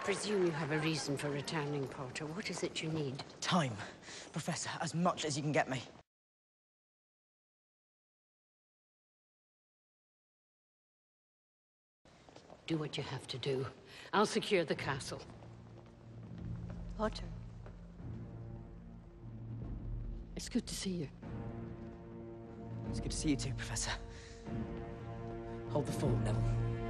presume you have a reason for returning, Potter. What is it you need? Time, Professor, as much as you can get me. Do what you have to do. I'll secure the castle. Potter. It's good to see you. It's good to see you too, Professor. Hold the fort, Neville.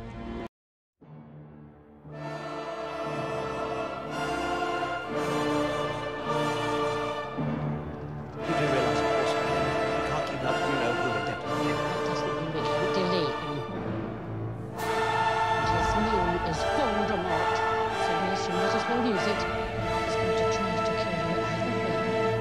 You do realise, of course, you can't keep up, you know who we're deputy. That doesn't mean we can delay him. And his name is Voldemort, so yes, you might as well use it. He's going to try to kill you either way.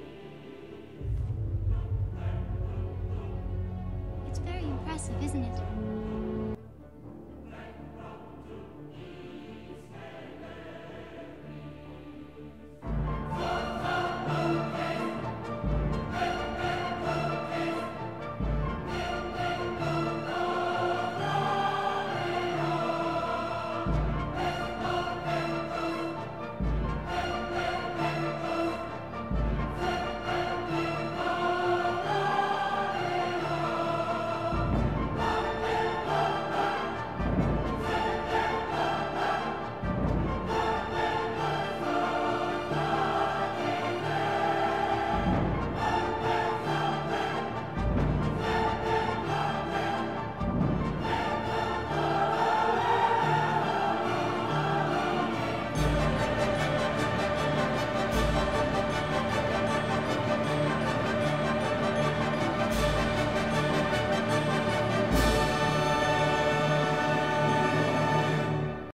It's very impressive, isn't it?